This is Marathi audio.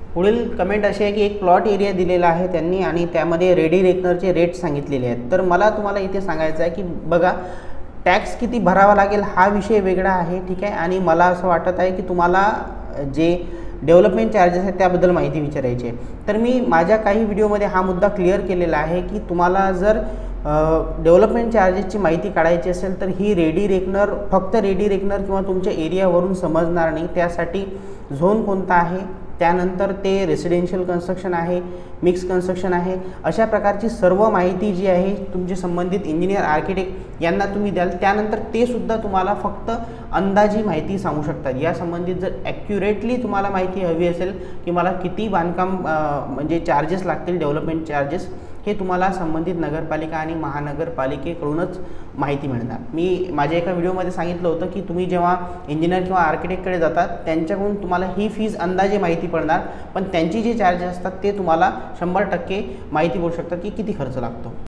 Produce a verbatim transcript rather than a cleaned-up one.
पुढील कमेंट अशी आहे की एक प्लॉट एरिया दिलेला आहे त्यांनी आणि त्यामध्ये रेडी रेकनरचे रेट सांगितलेले आहेत। तर मला तुम्हाला इथे सांगायचं आहे की बघा, टॅक्स किती भरावा लागेल हा विषय वेगळा आहे, ठीक आहे। आणि मला असं वाटत आहे की तुम्हाला जे डेव्हलपमेंट चार्जेस आहेत त्याबद्दल माहिती विचारायची आहे। तर मी माझ्या काही व्हिडिओमध्ये हा मुद्दा क्लिअर केलेला आहे की तुम्हाला जर डेव्हलपमेंट चार्जेसची माहिती काढायची असेल तर ही रेडी रेकनर, फक्त रेडी रेकनर किंवा तुमच्या एरियावरून समजणार नाही। त्यासाठी झोन कोणता आहे, त्यानंतर ते रेसिडेन्शियल कन्स्ट्रक्शन आहे, मिक्स कन्स्ट्रक्शन आहे, अशा प्रकारची सर्व माहिती जी आहे तुमचे संबंधित इंजिनियर आर्किटेक्ट यांना तुम्ही द्याल। त्यानंतर ते सुद्धा तुम्हाला फक्त अंदाजी माहिती सांगू शकतात। या संबंधित जर ॲक्युरेटली तुम्हाला माहिती हवी असेल की मला किती बांधकाम म्हणजे चार्जेस लागतील, डेव्हलपमेंट चार्जेस, हे तुम्हाला संबंधित नगरपालिका आणि महानगरपालिकेकडूनच माहिती मिळणार। मी माझ्या एका व्हिडिओमध्ये सांगितलं होतं की तुम्ही जेव्हा इंजिनियर किंवा आर्किटेक्टकडे जातात त्यांच्याकडून तुम्हाला ही फीज अंदाजे माहिती पडणार, पण त्यांची जे चार्जेस असतात ते तुम्हाला शंभर टक्के माहिती पडू शकतात की किती खर्च लागतो।